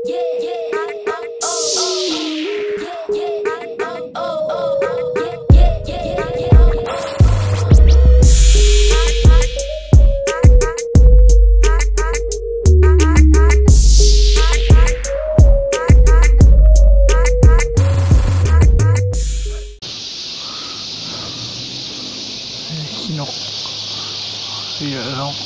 นกเสียนก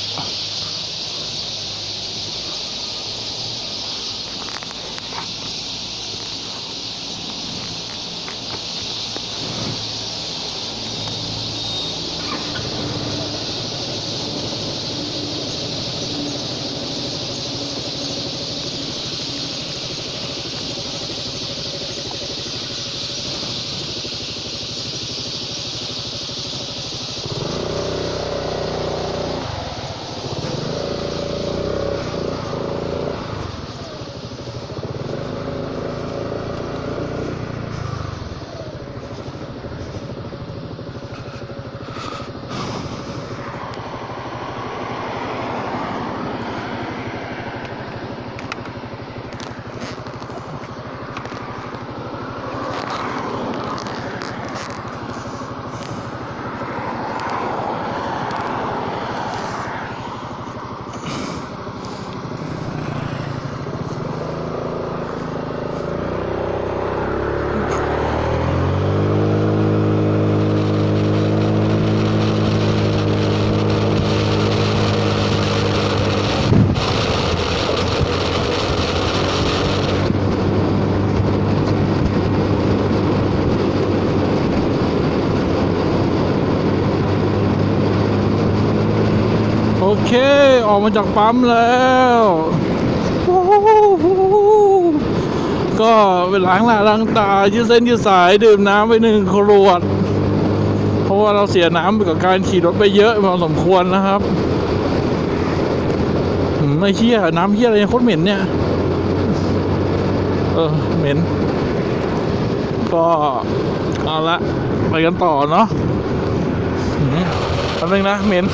โอเคออกมาจากปั๊มแล้วก็ไปล้างหน้าล้างตายืดเส้นยืดสายดื่มน้ำไป1 ขวดเพราะว่าเราเสียน้ำไปกับการขี่รถไปเยอะพอสมควรนะครับไม่เชี่ยน้ำเชี่ยอะไรโคตรเหม็นเนี่ยเหม็นก็เอาละไปกันต่อเนาะแป๊บนึงนะเหม็น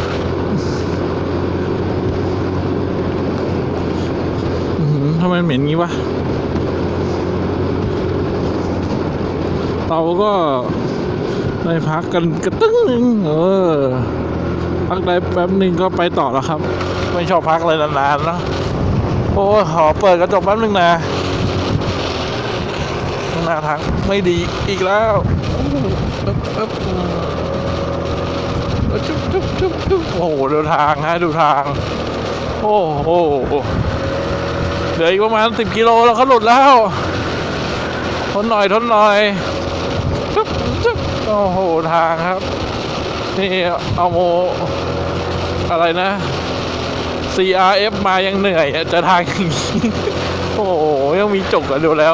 ทำไมเหม็นงี้วะเราก็ได้พักกันกระตึ้งนึงพักได้แป๊บนึงก็ไปต่อแล้วครับไม่ชอบพักอะไรนานๆนะโอ้ขอเปิดกระจกแป๊บนึงนะหน้าทางไม่ดีอีกแล้วโอ้โหดูทางฮะดูทางโอ้โหเหลืออีกประมาณ10 กิโลแล้วเขาหลุดแล้วทนหน่อยโอ้โหทางครับนี่เอาโมอะไรนะ CRF มายังเหนื่อยจะทางอย่างนี้โอ้โหยังมีจุกกันดูแล้ว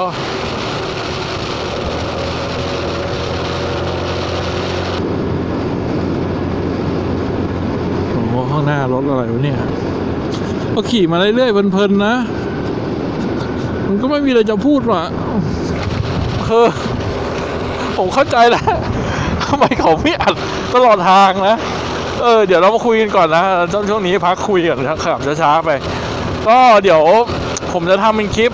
โอ้โหข้างหน้ารถอะไรวะเนี่ยก็ขี่มาเรื่อยๆเพลินๆนะมันก็ไม่มีอะไรจะพูดว่ะผมเข้าใจแล้วทำไมเขาไม่อัดตลอดทางนะเดี๋ยวเรามาคุยกันก่อนนะช่วงนี้พักคุยกันขับช้าๆไปก็เดี๋ยวผมจะทำเป็นคลิป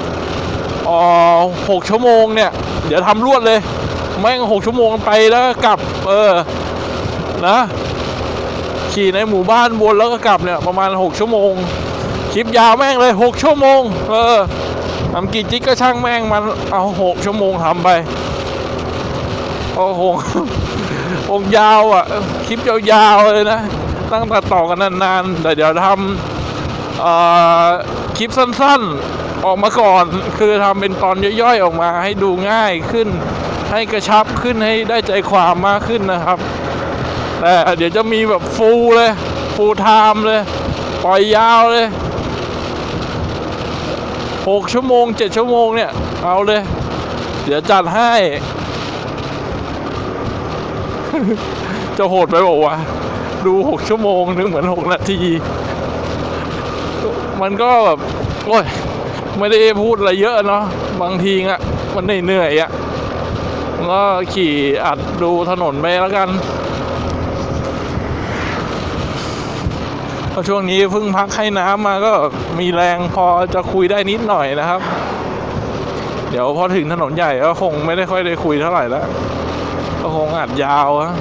6 ชั่วโมงเนี่ยเดี๋ยวทำรวดเลยแม่ง6 ชั่วโมงไปแล้วกลับนะขี่ในหมู่บ้านวนแล้วก็กลับเนี่ยประมาณ6 ชั่วโมงคลิปยาวแม่งเลย6 ชั่วโมงทำกี่จิ๊กก็ช่างแม่งมันเอา6 ชั่วโมงทำไปโอ้โหยาวอ่ะคลิปยาวๆเลยนะตั้งแต่ต่อกันนานๆแต่เดี๋ยวทำคลิปสั้นๆออกมาก่อนคือทำเป็นตอนย่อยๆออกมาให้ดูง่ายขึ้นให้กระชับขึ้นให้ได้ใจความมากขึ้นนะครับแต่เดี๋ยวจะมีแบบฟูลไทม์เลยปล่อยยาวเลย6 ชั่วโมง7 ชั่วโมงเนี่ยเอาเลยเดี๋ยวจัดให้จะโหดไปบอกว่าดู6 ชั่วโมงนึกเหมือน6 นาทีมันก็แบบโอ้ยไม่ได้พูดอะไรเยอะเนาะบางทีอ่ะมันเหนื่อยอ่ะก็ขี่อัดดูถนนไปแล้วกันช่วงนี้เพิ่งพักให้น้ำมาก็มีแรงพอจะคุยได้นิดหน่อยนะครับ เดี๋ยวพอถึงถนนใหญ่ก็คงไม่ได้ค่อยได้คุยเท่าไหร่แล้วก็คงอัดยาวอะ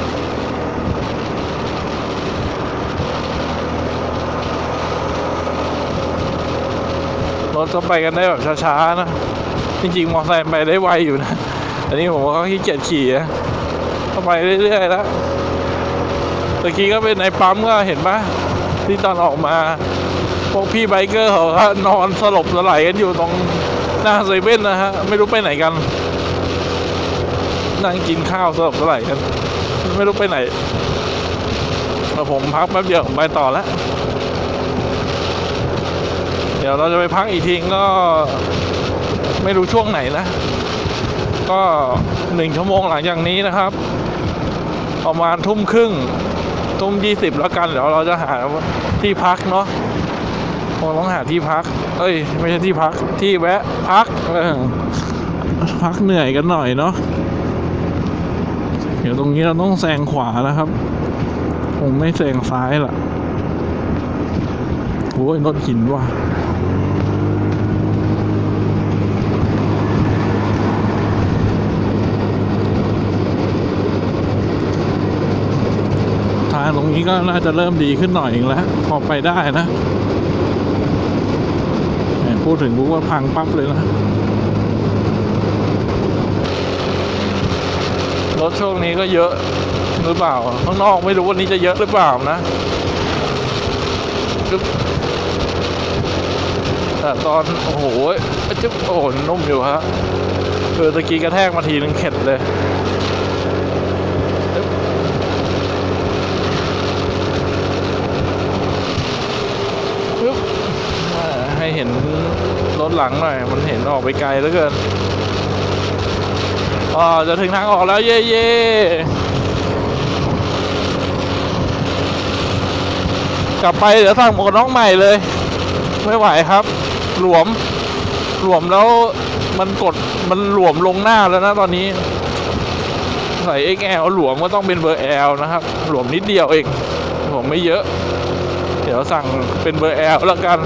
รถก็ไปกันได้แบบช้าๆนะจริงๆมอเตอร์ไซค์ไปได้ไวอยู่นะอันนี้ผมก็ขี้เกียจขี่นะก็ไปเรื่อยๆแล้วตะกี้ก็เป็นในปั๊มก็เห็นปะที่ตอนออกมาพวกพี่ไบเกอร์เขาก็นอนสลบสลายกันอยู่ตรงหน้าเซเว่นนะฮะไม่รู้ไปไหนกันนั่งกินข้าวสลบสลายกันไม่รู้ไปไหนแต่ผมพักแป๊บเดียวไปต่อแล้วเดี๋ยวเราจะไปพักอีกทีก็ไม่รู้ช่วงไหนนะก็1 ชั่วโมงหลังจากนี้นะครับประมาณทุ่มครึ่งทุ่ม20แล้วกันเดี๋ยวเราจะหาที่พักเนาะคงต้องหาที่พักเอ้ยไม่ใช่ที่พักที่แวะพักพักเหนื่อยกันหน่อยเนาะเดี๋ยวตรงนี้เราต้องแซงขวานะครับคงไม่แซงซ้ายล่ะโอ้ยรถหินว่ะทางตรงนี้ก็น่าจะเริ่มดีขึ้นหน่อยอีกแล้วพอไปได้นะพูดถึงปุ๊บว่าพังปั๊บเลยนะรถช่วงนี้ก็เยอะหรือเปล่าข้างนอกไม่รู้วันนี้จะเยอะหรือเปล่านะแต่ตอนโอ้โหจะโอ้โหนุ่มอยู่ฮะตะกี้กระแทกมาทีนึงเข็ดเลยให้เห็นรถหลังหน่อยมันเห็นออกไปไกลเหลือเกินจะถึงทางออกแล้วเย่กลับไปเดี๋ยวสั่งหมวกกันน็อกใหม่เลยไม่ไหวครับหลวมแล้วมันหลวมลงหน้าแล้วนะตอนนี้ใส่ XL หลวมก็ต้องเป็นเบอร์ L นะครับหลวมนิดเดียวเองผมไม่เยอะเดี๋ยวสั่งเป็นเบอร์ L แล้วกัน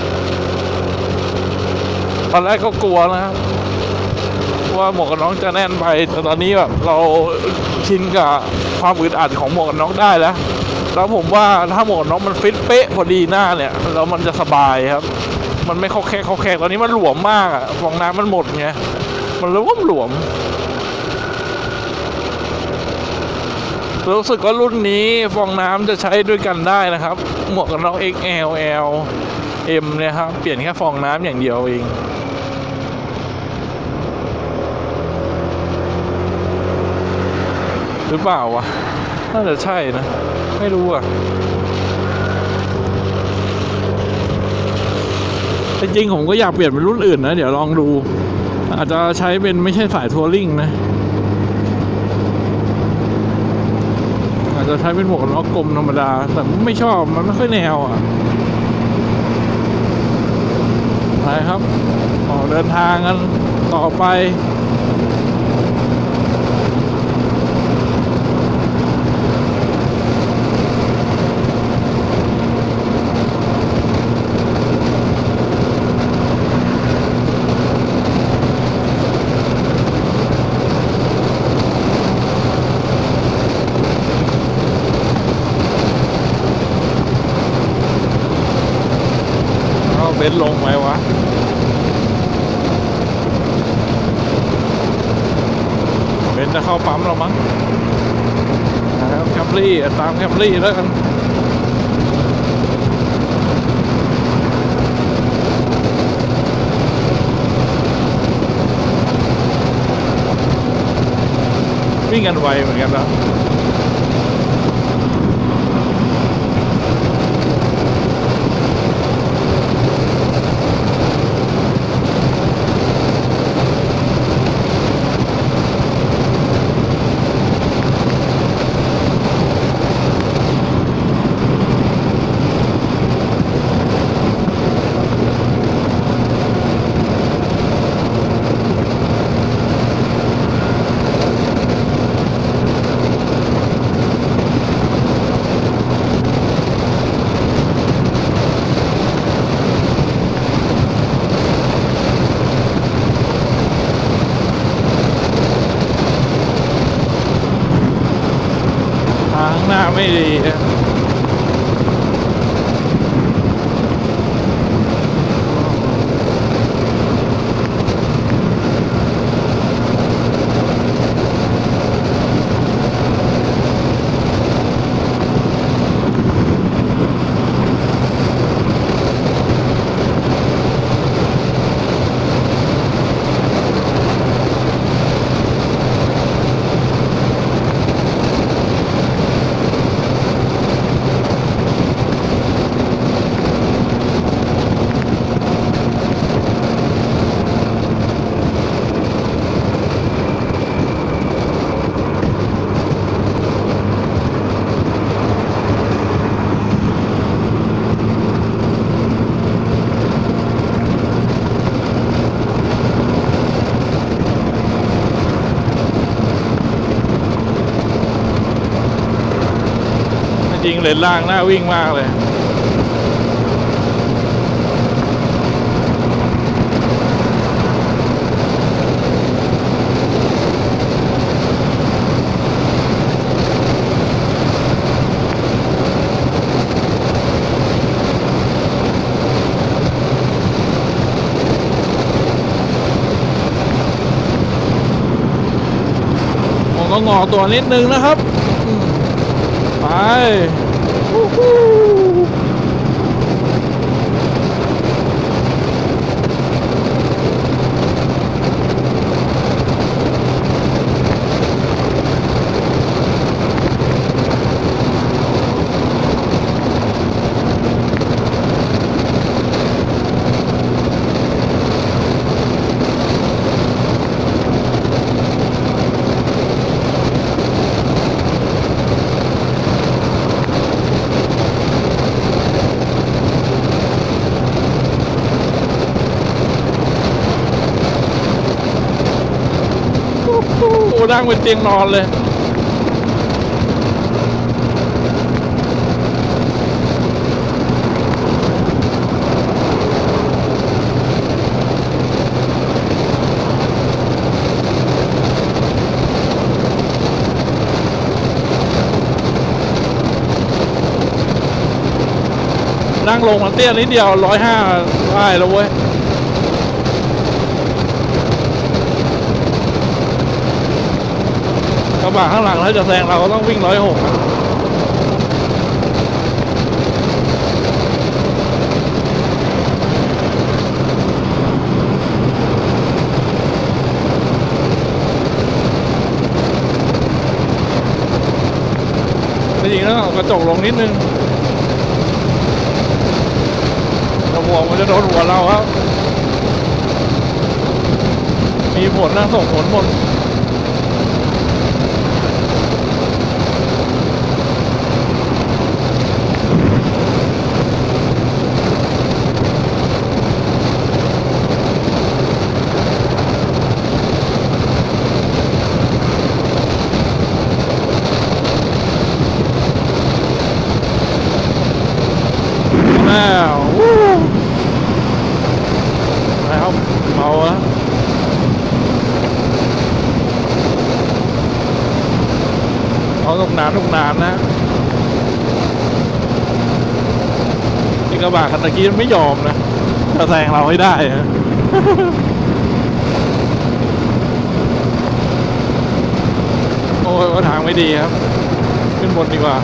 ตอนแรกก็กลัวนะครับว่าหมวกกันน็อกจะแน่นไปแต่ตอนนี้แบบเราชินกับความอึดอัดของหมวกกันน็อกได้แล้วผมว่าถ้าหมวกกันน็อกมันฟิตเป๊ะพอดีหน้าเนี่ยแล้วมันจะสบายครับมันไม่เข้าแคกตอนนี้มันหลวมมากอ่ะฟองน้ำมันหมดไงมันหลวมรู้สึกว่ารุ่นนี้ฟองน้ำจะใช้ด้วยกันได้นะครับหมวกกันน็อก XL L M เนี่ยครับเปลี่ยนแค่ฟองน้ำอย่างเดียวเองหรือเปล่าวะน่าจะใช่นะไม่รู้อ่ะจริงๆผมก็อยากเปลี่ยนเป็นรุ่นอื่นนะเดี๋ยวลองดูอาจจะใช้เป็นไม่ใช่สายทัวริ่งนะอาจจะใช้เป็นหมวกกันน็อกกลมธรรมดาแต่ไม่ชอบมันไม่ค่อยแนวอ่ะไปครับออกเดินทางกันต่อไปเบนซ์ลงไหมวะเบนซ์จะเข้าปั๊มเรามั้งนะครับแคมรี่ตามแคมรี่แล้วกันวิ่งกันไวเหมือนกันนะเลนล่างน่าวิ่งมากเลยก็งอตัวนิดนึงนะครับไปนั่งเป็นเตียงนอนเลยนั่งลงมันเตี้ยนิดเดียว150ได้แล้วเว้ยกระบะข้างหลังถ้าจะแซงเราก็ต้องวิ่ง160จริงๆแล้วกระจกลงนิดนึงกระบอกมันจะโดนหัวเราครับมีผลนะส่งผลหมดแล้วเมาแล้วเอาตกนานนะนี่กระบะคันตะกี้มันไม่ยอมนะจะแซงเราให้ได้ฮะโอ้ยว่าทางไม่ดีครับขึ้นบนดีกว่า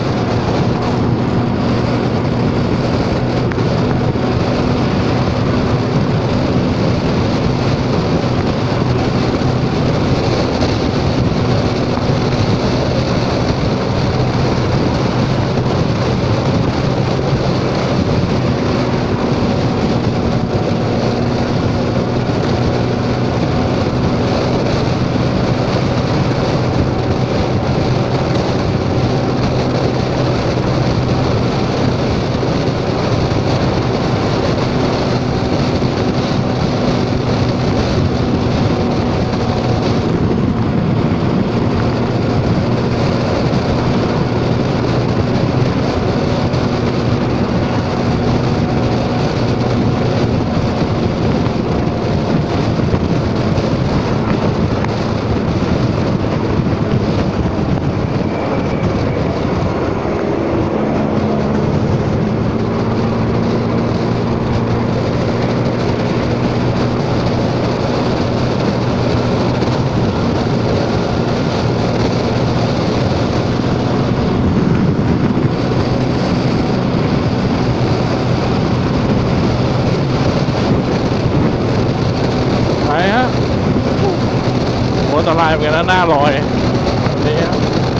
อันตรายเหมือนกันนะหน้าลอยนี่ฮะ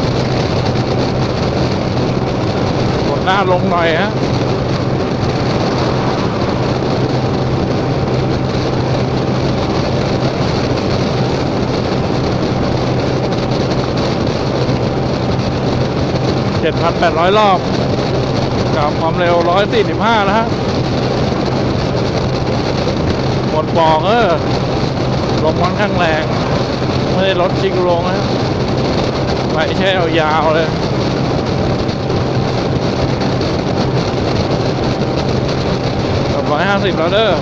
กดหน้าลงหน่อยฮะ7,800 รอบกับความเร็ว145นะฮะหมดปองลมค่อนข้างแรงไม่ได้ลดจริงลงนะไม่ใช่เอายาวเลย 50แล้วเด้อ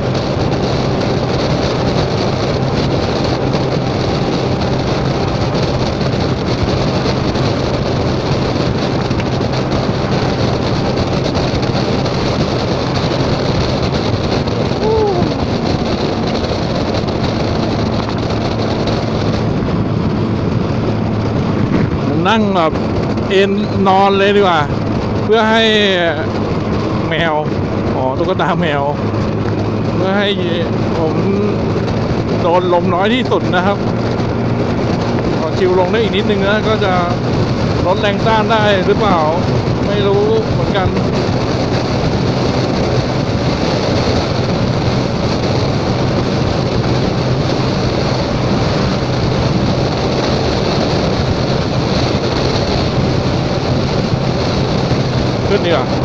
นั่งแบบเอนนอนเลยดีกว่าเพื่อให้แมวตุ๊กตาแมวเพื่อให้ผมโดนลมน้อยที่สุดนะครับพอชิวลงได้อีกนิดนึงนะก็จะลดแรงต้านได้หรือเปล่าไม่รู้เหมือนกันขึ้นดีกว่า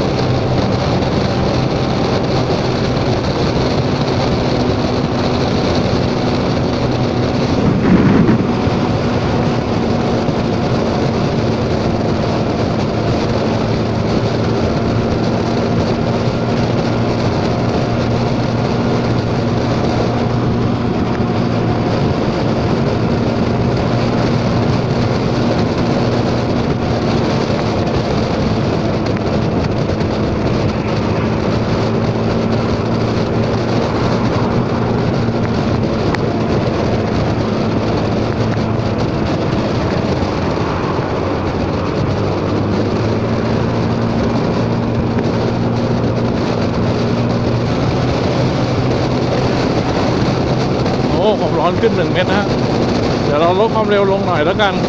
ความร้อนขึ้น1 เมตรนะเดี๋ยวเราลดความเร็วลงหน่อยแล้วกัน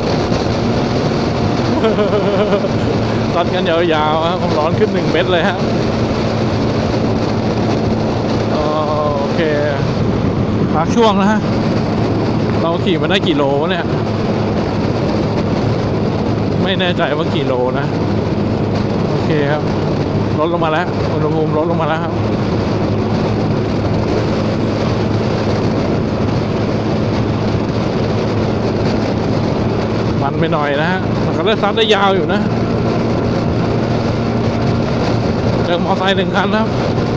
ตัดกันยาวๆความร้อนขึ้น1 เมตรเลยฮะโอเคพักช่วงนะฮะเราขี่มาได้กี่โลเนี่ยไม่แน่ใจว่ากี่โลนะโอเคครับลดลงมาแล้วอุณหภูมิลดลงมาแล้วครับมันไปหน่อยนะฮะมันก็ได้ซัดได้ยาวอยู่นะเจอมอไซค์1 คันครับ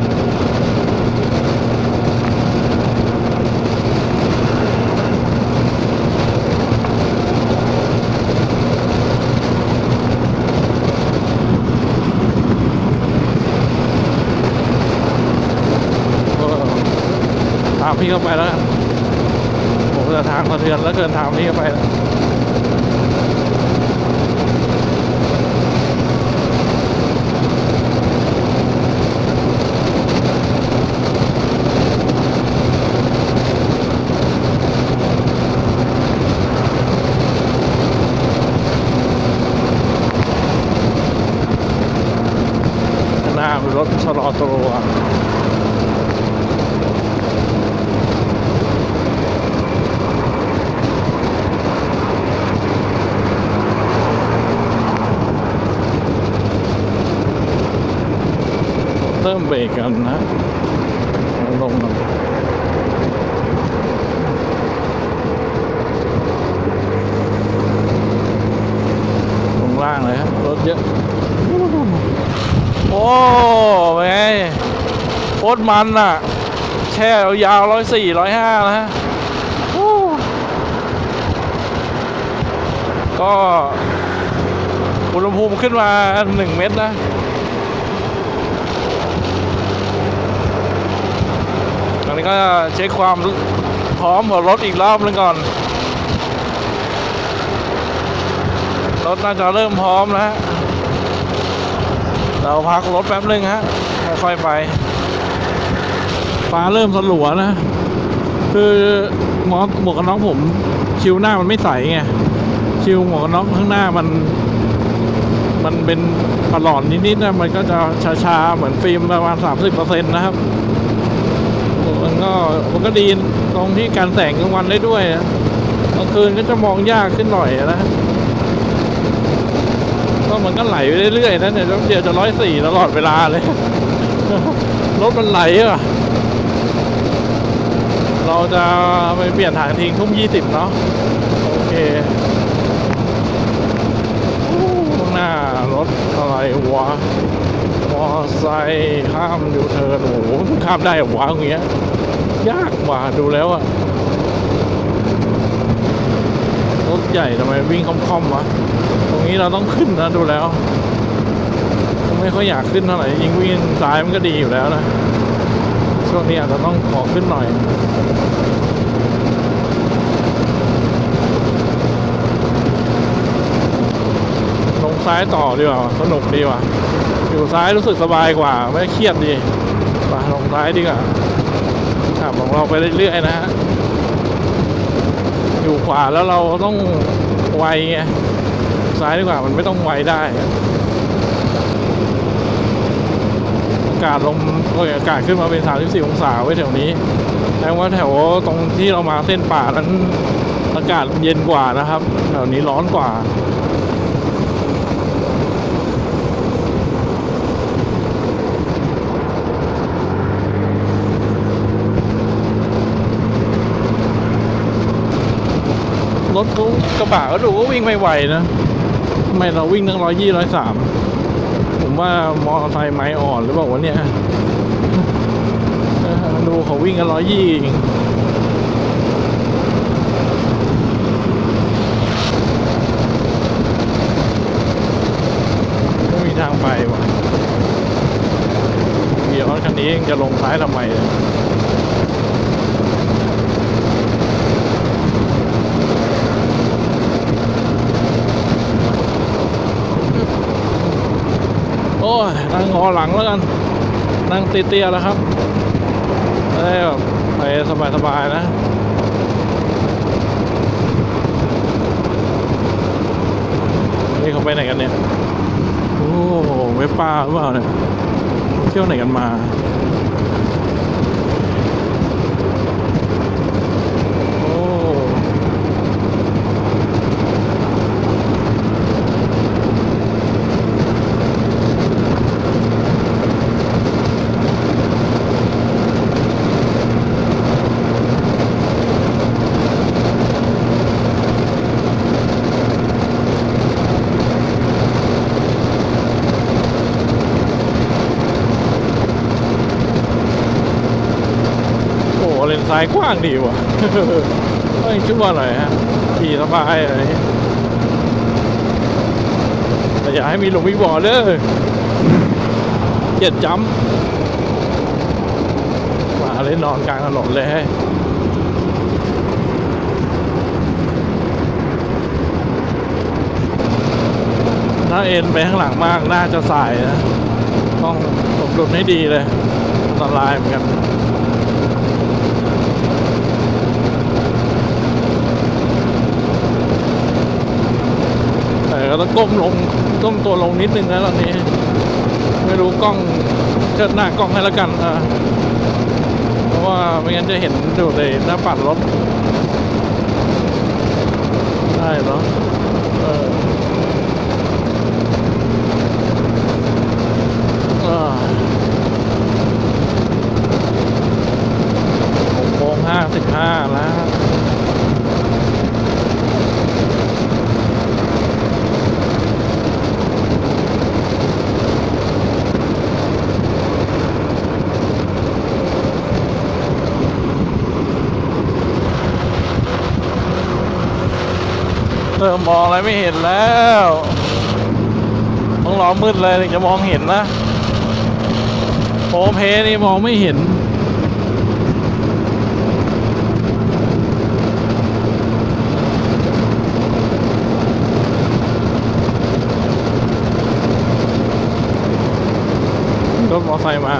ตามพี่เข้าไปแล้วกันผมจะทางสะเทือนแล้วเกินทางพี่เข้าไปแล้วรถชะลอตัวเริ่มเบรกกันนะลงล่างเลยครับรถเยอะโอ้ไงโคตรมันอ่ะแช่ยาว104 105นะฮะก็อุณหภูมิขึ้นมา1 เมตรนะตอนนี้ก็เช็คความพร้อมของรถอีกรอบนึงก่อนรถน่าจะเริ่มพร้อมแล้วเราพักรถแป๊บนึงฮะค่อยๆไปฟ้าเริ่มสลัวนะคือหมวกกันน็อกผมชิวหน้ามันไม่ใสไงชิวหมวกกันน็อกข้างหน้ามันเป็นปลอดนิดๆนะมันก็จะชาๆเหมือนฟิล์มประมาณ 30% นะครับมันก็ดีตรงที่การแสงกลางวันได้ด้วยนะกลางคืนก็จะมองยากขึ้นหน่อยนะก็มันก็ไหลไปเรื่อยๆนะเนี่ยเดี๋ยวจะ104ตลอดเวลาเลยรถมันไหลอ่ะเราจะไปเปลี่ยนถ่ายทิ้ง20:20เนาะโอเคข้างหน้ารถอะไรวะมอไซค์ข้ามยูเทิร์นโอ้โหข้ามได้เหรอวะอย่างเงี้ยยากกว่าดูแล้วอะรถใหญ่ทำไมวิ่งค่อมๆวะตรงนี้เราต้องขึ้นนะดูแล้วไม่ค่อยอยากขึ้นเท่าไหร่ยิงวิ่งซ้ายมันก็ดีอยู่แล้วนะช่วงนี้อาจจะต้องขอขึ้นหน่อยลงซ้ายต่อดีกว่าสนุกดีว่ะอยู่ซ้ายรู้สึกสบายกว่าไม่เครียดดีไปลงซ้ายดีกว่าขับของเราไปเรื่อยๆนะฮะอยู่ขวาแล้วเราต้องไวไงซ้ายดีกว่ามันไม่ต้องไวได้อากาศลมอากาศขึ้นมาเป็น34องศาไว้แถวนี้แปลว่าแถวตรงที่เรามาเส้นป่านั้นอากาศเย็นกว่านะครับแถวนี้ร้อนกว่ารถเขากระบะก็ดูว่าวิ่งไม่ไหวนะทำไมเราวิ่งตั้ง120 130ผมว่ามอเตอร์ไซค์ไม้อ่อนหรือเปล่าวะเนี่ยดูเขาวิ่งกัน120ไม่มีทางไปว่ะเดี๋ยวคันนี้จะลงซ้ายทำไมโอ้ยนั่งงอหลังแล้วกันนั่งเตี้ยๆแล้วครับได้แบบไปสบายๆนะนี่เขาไปไหนกันเนี่ยโอ้เว็บป้าหรือเปล่าเนี่ยเที่ยวไหนกันมาโอ้เลนซ้ายกว้างดีว่ะไม่ชั่วหน่อยฮะขี่สบายอะไรแต่อย่าให้มีหลุมมีบ่อเด้อเกียดจ้ำมาเล่นนอนกลางถนนเลยถ้าเอ็นไปข้างหลังมากน่าจะสายนะต้องสมดุลให้ดีเลยอันตรายเหมือนกันก็ต้องก้มตัวลงนิดนึงนะตอนนี้ไม่รู้กล้องเชิดหน้ากล้องให้แล้วกันเพราะว่าไม่งั้นจะเห็นดูในหน้าปัดรถได้เนาะ6 โมง 55แล้วมองอะไรไม่เห็นแล้วต้องรอมืดเลยถึงจะมองเห็นนะโอเพนี่มองไม่เห็นรถมอเตอร์ไซค์มา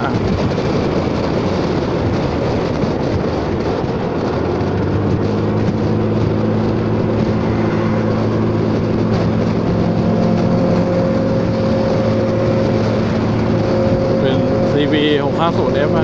650F ฮะ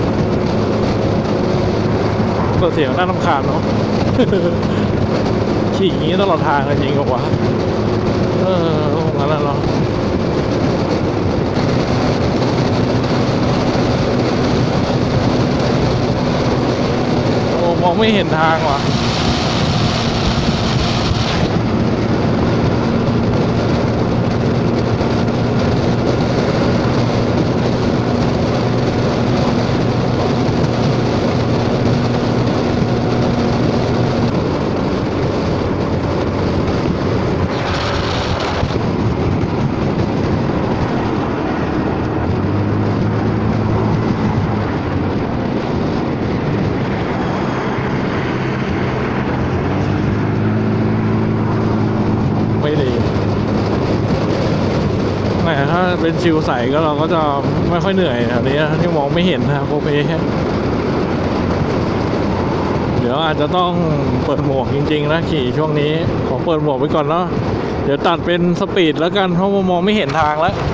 เสียงน่ารำคาญเนาะขี่อย่างนี้ตลอดทางจริงกับวะงั้นแหละเนาะโอ้มองไม่เห็นทางว่ะไม่ดีแหมถ้าเป็นชิวใสก็เราก็จะไม่ค่อยเหนื่อยแบบนี้ที่มองไม่เห็นนะโคเพเดี๋ยวอาจจะต้องเปิดหมวกจริงๆนะขี่ช่วงนี้ขอเปิดหมวกไว้ก่อนเนาะเดี๋ยวตัดเป็นสปีดแล้วกันเพราะว่ามองไม่เห็นทางแล้ว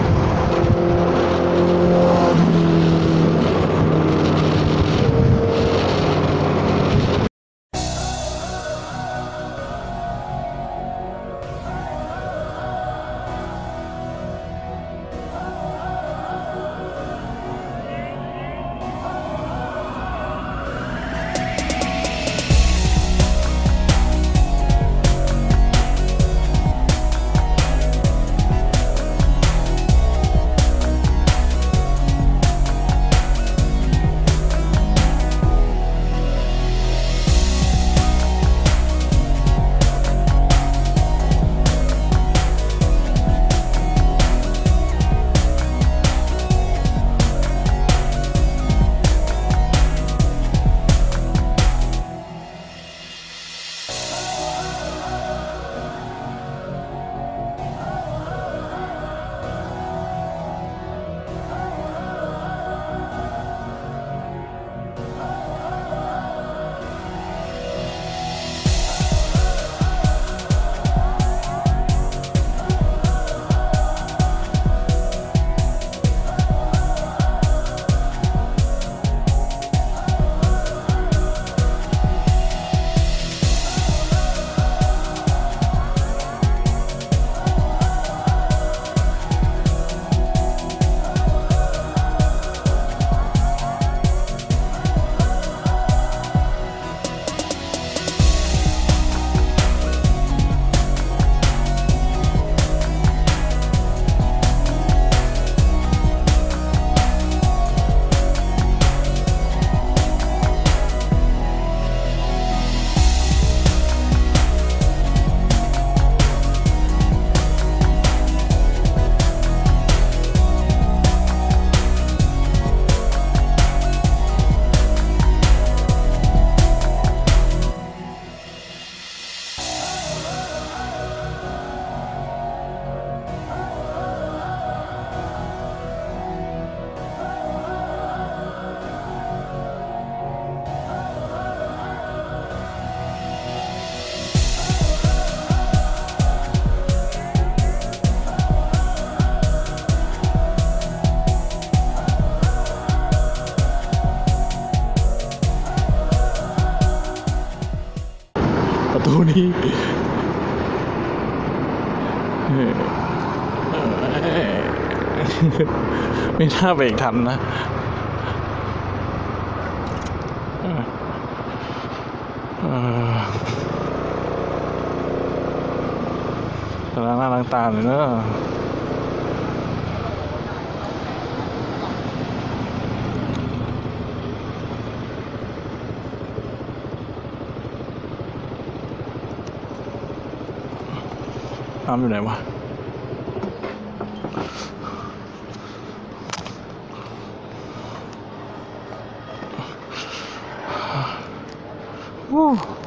ประตูนี้ไม่น่าเบรกทันนะแต่ละหน้าต่างๆเลยเนอะน้ำอยู่ไหนวะวู้